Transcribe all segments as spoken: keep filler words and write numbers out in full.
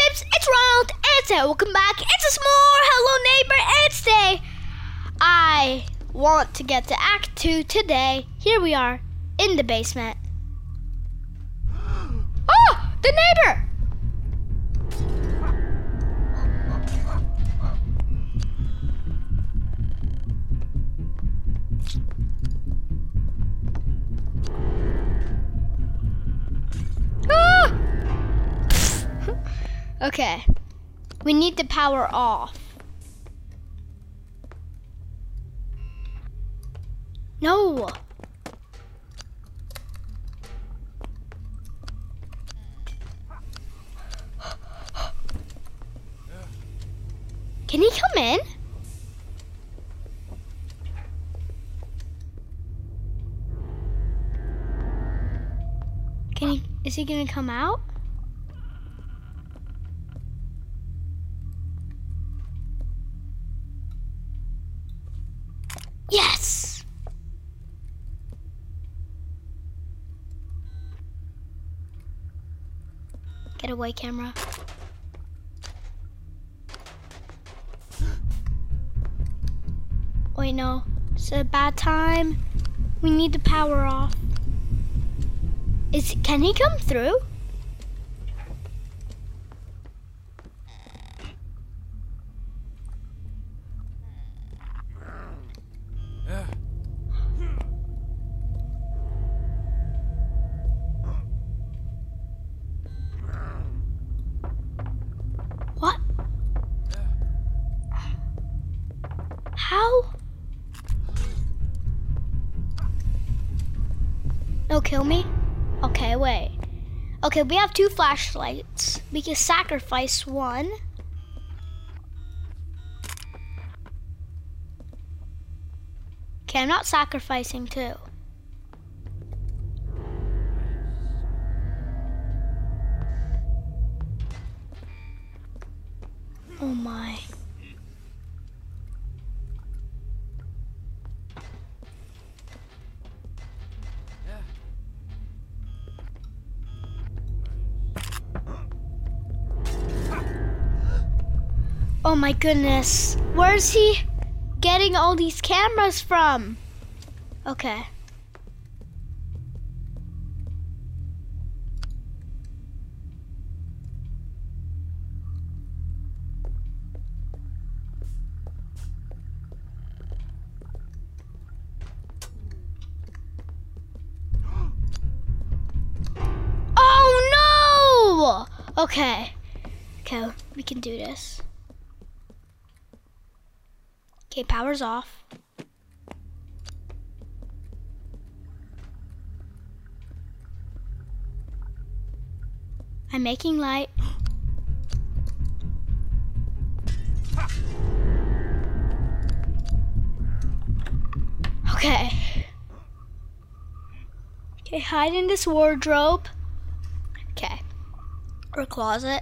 babes, it's Ronald, and it's Ed. Welcome back. It's a s'more. Hello, neighbor. And today, I want to get to Act two today. Here we are, in the basement. Oh, the neighbor! Ah! Okay, we need the power off. No. Can he come in? Can he, is he gonna come out? Yes! Get away, camera. Wait, no. It's a bad time. We need the power off. Is can he come through? What? How? No, kill me? Okay, wait. Okay, we have two flashlights. We can sacrifice one. Okay, I'm not sacrificing two. Oh my. Oh my goodness. Where's he getting all these cameras from? Okay. Oh no! Okay. Okay, we can do this. Okay, power's off. I'm making light. Okay. Okay, hide in this wardrobe. Okay. Or closet.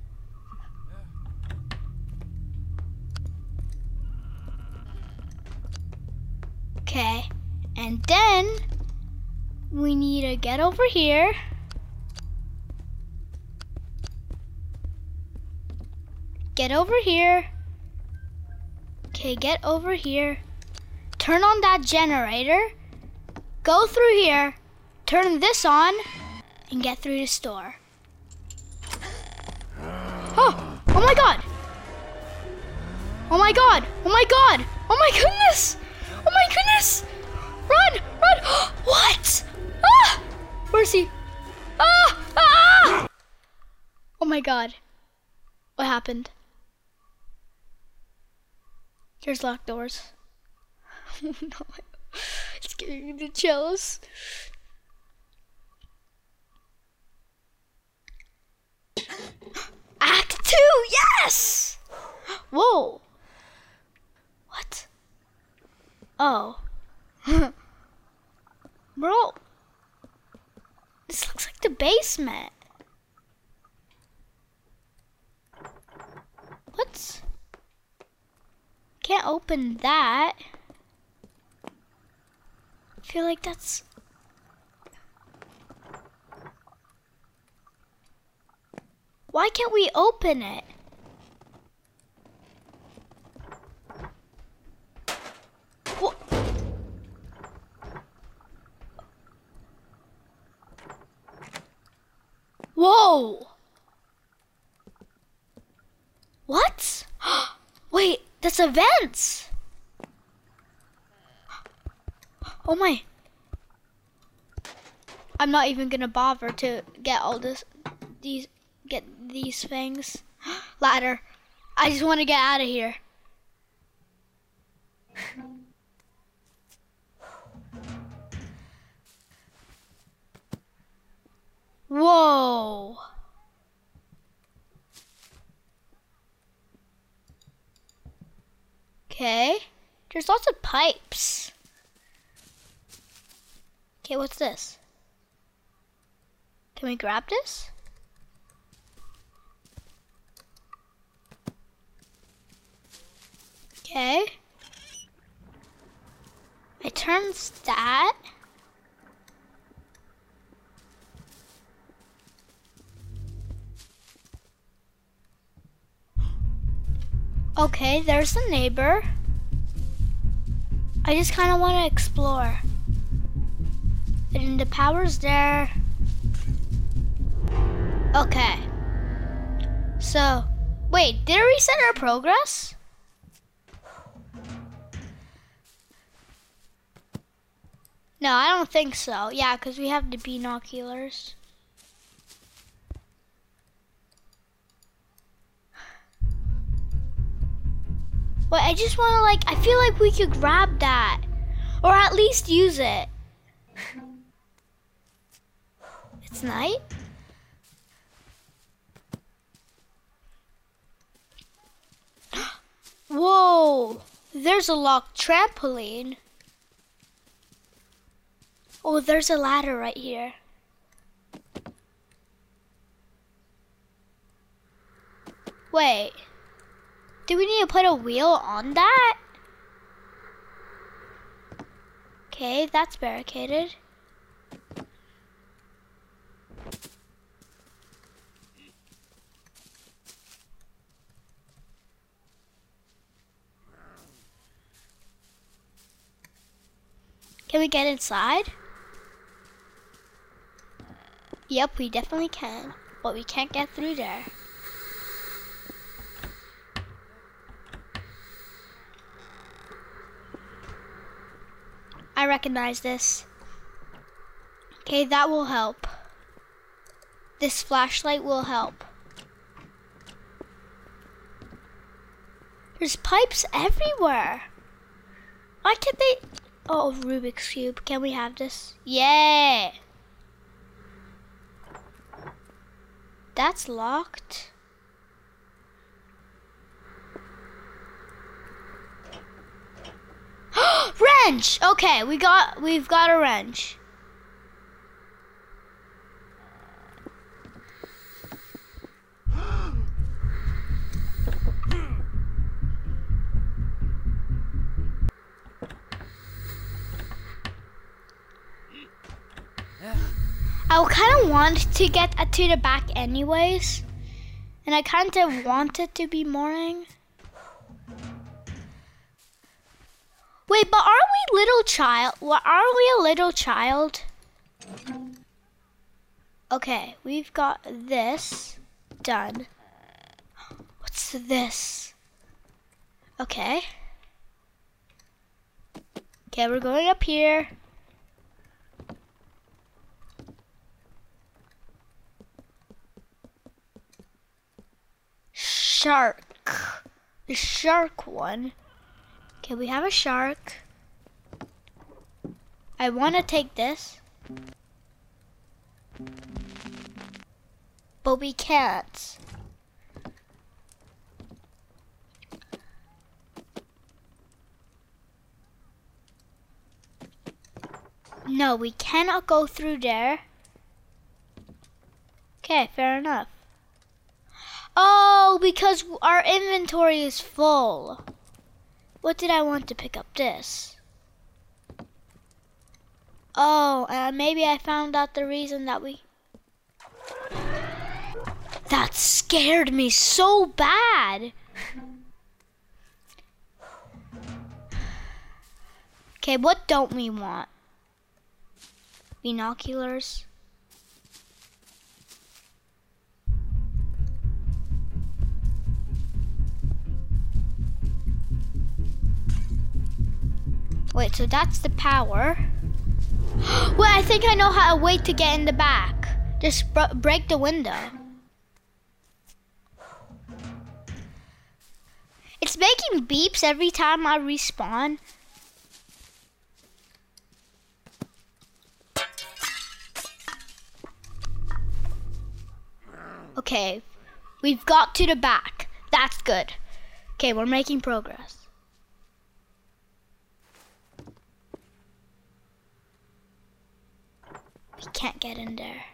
Okay, and then we need to get over here. Get over here. Okay, get over here. Turn on that generator. Go through here. Turn this on and get through the store. Oh, oh my God. Oh my God, oh my God, oh my goodness. Oh my goodness! Run! Run! What? Ah! Where's he? Ah! Ah! Oh my God. What happened? There's locked doors. Oh no. It's giving me the chills. Act two! Yes! Whoa! What? Oh. Bro. This looks like the basement. What? Can't open that. I feel like that's... Why can't we open it? What? Whoa! What? Wait, that's events! Oh my. I'm not even gonna bother to get all this, these, get these things. Ladder. I just want to get out of here. Whoa. Okay. There's lots of pipes. Okay, what's this? Can we grab this? Okay. I turns that. Okay, there's the neighbor. I just kind of want to explore. And the power's there. Okay. So, wait, did it reset our progress? No, I don't think so. Yeah, because we have the binoculars. Wait, I just want to like, I feel like we could grab that. Or at least use it. It's night? Whoa, there's a locked trampoline. Oh, there's a ladder right here. Wait, do we need to put a wheel on that? Okay, that's barricaded. Can we get inside? Yep, we definitely can, but we can't get through there. I recognize this. Okay, that will help. This flashlight will help. There's pipes everywhere. Why can't they? Oh, Rubik's Cube. Can we have this? Yeah. That's locked. Wrench! Okay, we got we've got a wrench. I kind of want to get to the back anyways, and I kind of want it to be morning. Wait, but are we little child? Are we a little child? Okay, we've got this done. What's this? Okay. Okay, we're going up here. Shark. The shark one. Okay, we have a shark. I want to take this. But we can't. No, we cannot go through there. Okay, fair enough. Oh, because our inventory is full. What did I want to pick up? This. Oh, uh, maybe I found out the reason that we... That scared me so bad. Okay, what don't we want? Binoculars. Wait, so that's the power. Wait, I think I know how a way to get in the back. Just br break the window. It's making beeps every time I respawn. Okay, we've got to the back. That's good. Okay, we're making progress. We can't get in there.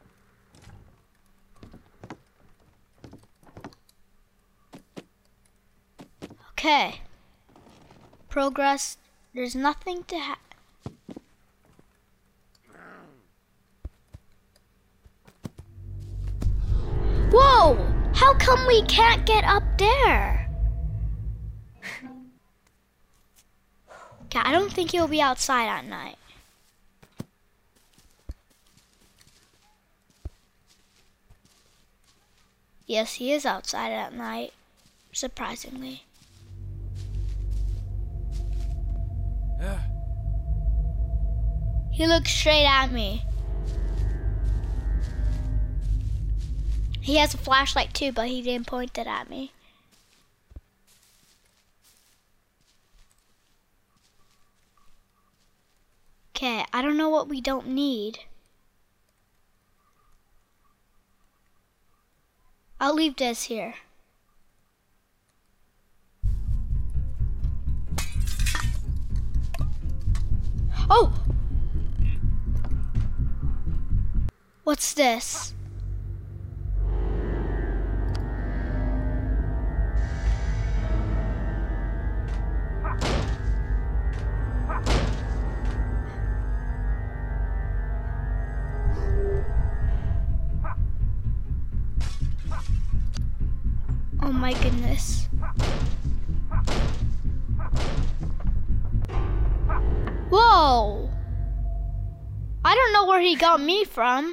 Okay. Progress. There's nothing to ha- Whoa! How come we can't get up there? Okay, I don't think he'll be outside at night. Yes, he is outside at night, surprisingly. Yeah. He looks straight at me. He has a flashlight too, but he didn't point it at me. Okay, I don't know what we don't need. I'll leave this here. Oh! What's this? Oh my goodness. Whoa! I don't know where he got me from.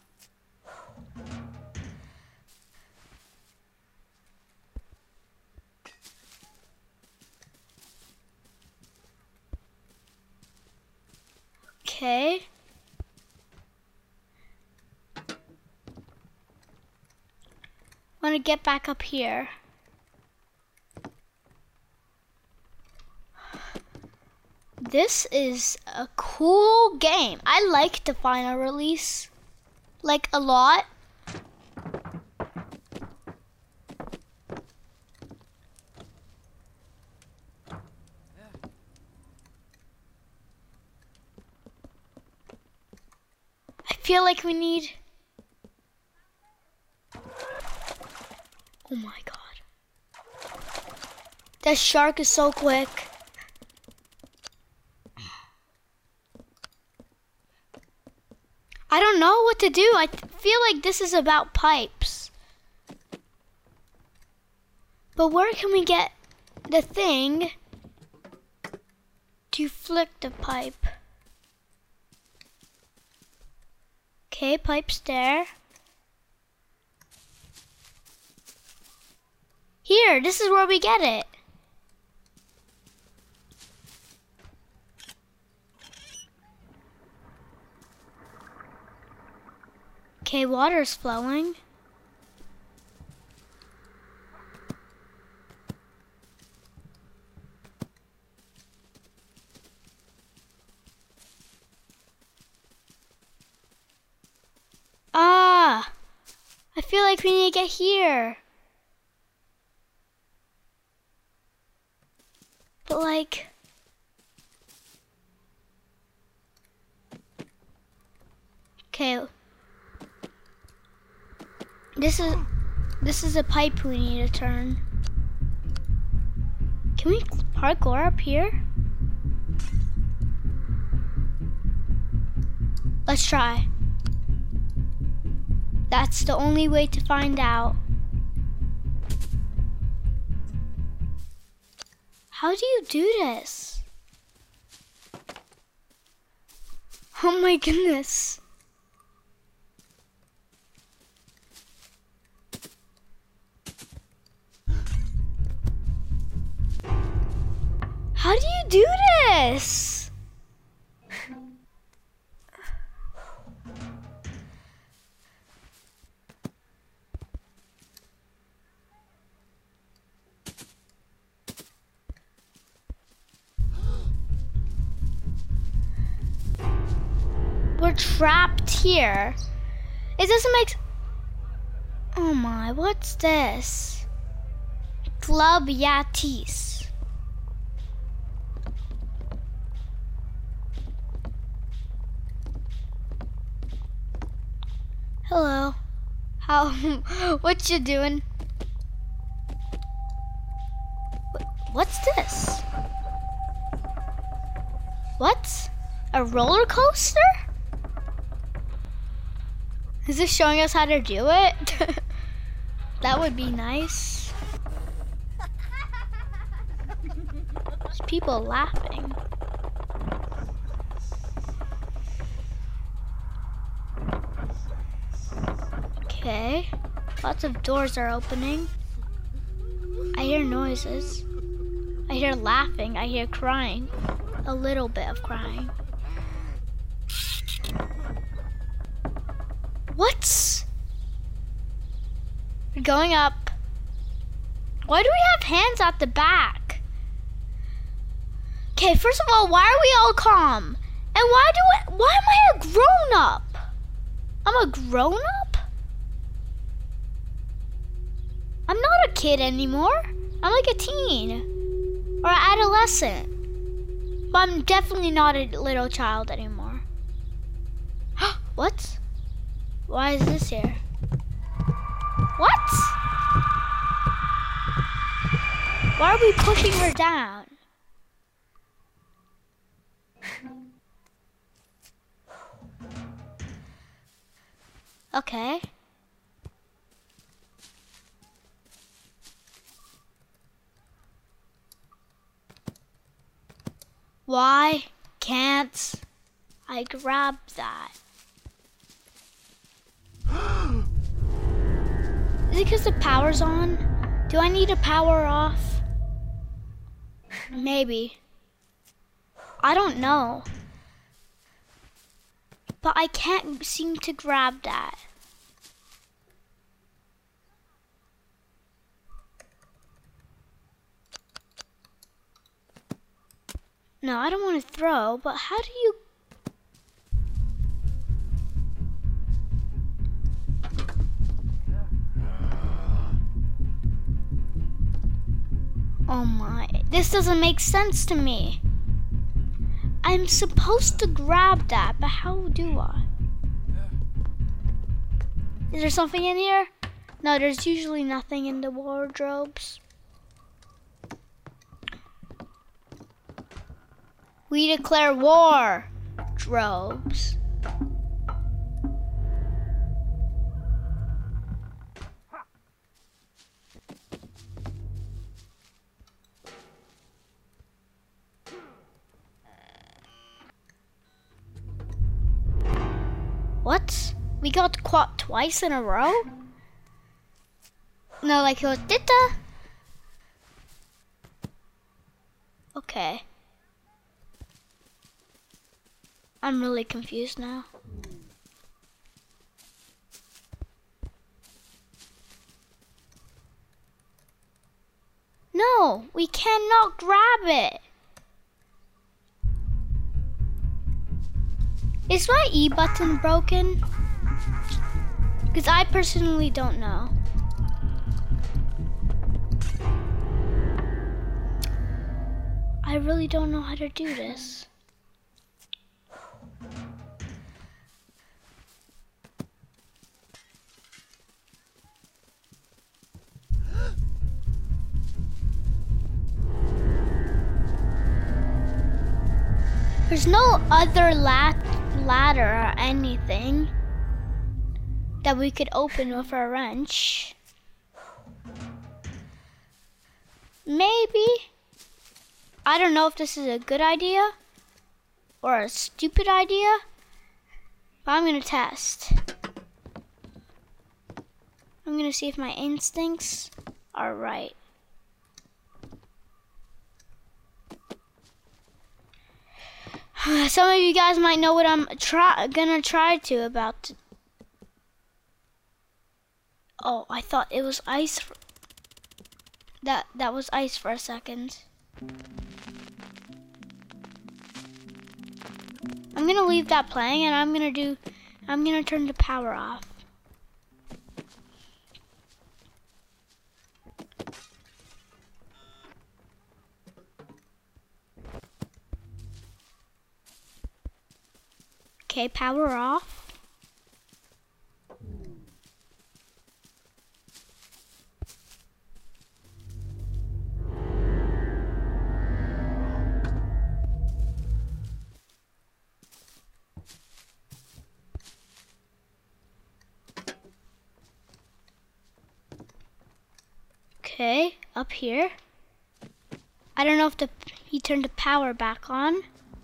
Okay. Want to get back up here. This is a cool game. I like the final release, like a lot. I feel like we need. Oh my god. That shark is so quick. I don't know what to do. I feel like this is about pipes. But where can we get the thing to flick the pipe? Okay, pipe's there. Here, this is where we get it. Okay, water's flowing. Ah, I feel like we need to get here. But like, okay, this is this is a pipe we need to turn. Can we parkour up here? Let's try. That's the only way to find out. How do you do this? Oh my goodness. How do you do this? We're trapped here. It doesn't make... Oh my, what's this? Club Yatis. Hello. How, what you doing? What's this? What? A roller coaster? Is this showing us how to do it? That would be nice. There's people laughing. Okay, lots of doors are opening. I hear noises. I hear laughing, I hear crying. A little bit of crying. What? We're going up. Why do we have hands at the back? Okay, first of all, why are we all calm? And why do I, why am I a grown up? I'm a grown up? I'm not a kid anymore. I'm like a teen or an adolescent. But I'm definitely not a little child anymore. What? Why is this here? What? Why are we pushing her down? Okay. Why can't I grab that? Is it because the power's on? Do I need to power off? Maybe. I don't know. But I can't seem to grab that. No, I don't want to throw, but how do you... Oh my, this doesn't make sense to me. I'm supposed to grab that, but how do I? Is there something in here? No, there's usually nothing in the wardrobes. We declare war, drobes. What? We got caught twice in a row? No, like it was Dita. Okay. I'm really confused now. No, we cannot grab it. Is my E button broken? Because I personally don't know. I really don't know how to do this. There's no other lat ladder or anything. that we could open with our wrench. Maybe. I don't know if this is a good idea or a stupid idea, but I'm gonna test. I'm gonna see if my instincts are right. Some of you guys might know what I'm try gonna try to about. To oh, I thought it was ice. For that that was ice for a second. I'm gonna leave that playing, and I'm gonna do. I'm gonna turn the power off. Okay, power off. Okay, up here. I don't know if the he turned the power back on.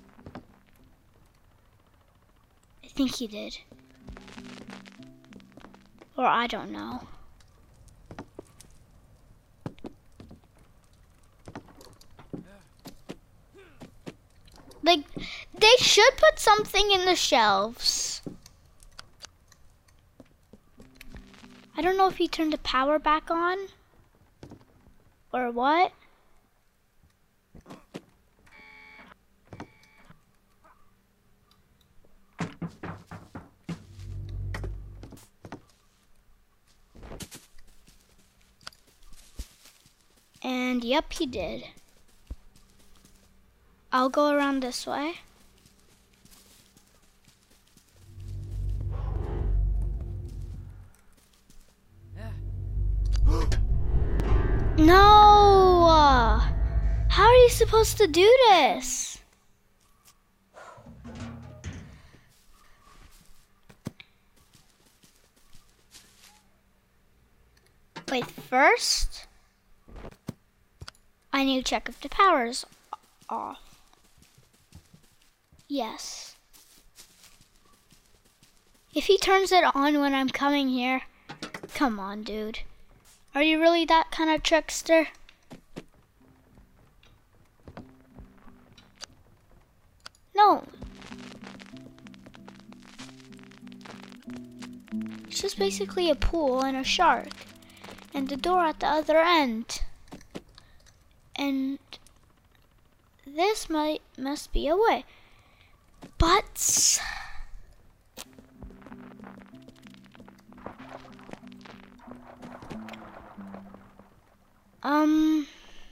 I think he did. Or I don't know. Like, they should put something in the shelves. I don't know if he turned the power back on or what. And yep, he did. I'll go around this way. No! How are you supposed to do this? Wait, first, I need to check if the power's off. Yes. If he turns it on when I'm coming here, come on, dude. Are you really that kind of trickster? No. It's just basically a pool and a shark. And the door at the other end. And this might must be a way. But um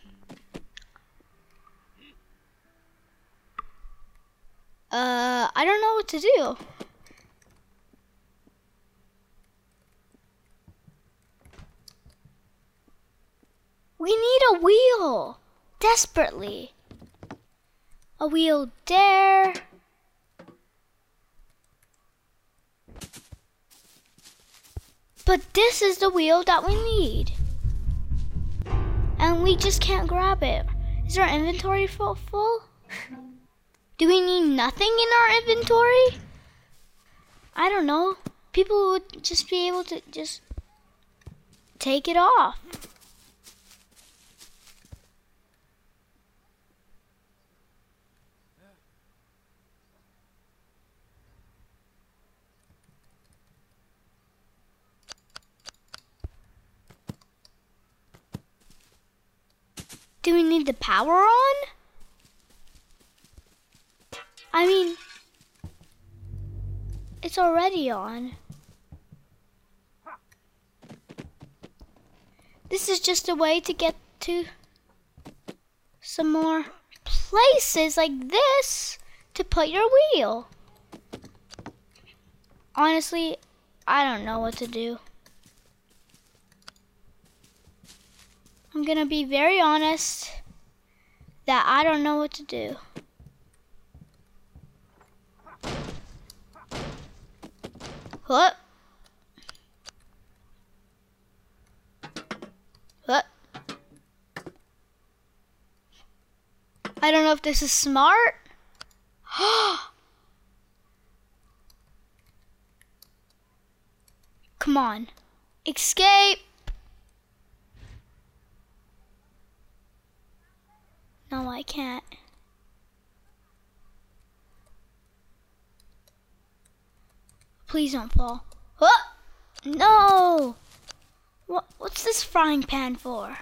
uh I don't know what to do. We need a wheel desperately. A wheel there. But this is the wheel that we need. And we just can't grab it. Is our inventory full? full? Do we need nothing in our inventory? I don't know. People would just be able to just take it off. Do we need the power on? I mean, it's already on. This is just a way to get to some more places like this to put your wheel. Honestly, I don't know what to do. I'm gonna be very honest that I don't know what to do. What? I don't know if this is smart. Come on. Escape. No, I can't. Please don't fall. Oh! No! What, what's this frying pan for?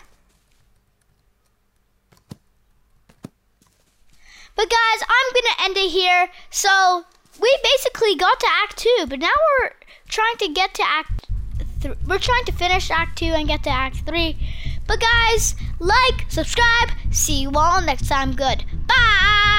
But guys, I'm gonna end it here. So we basically got to Act Two, but now we're trying to get to Act. Th- we're trying to finish Act Two and get to Act Three. But guys, like, subscribe. See you all next time. Good. Bye.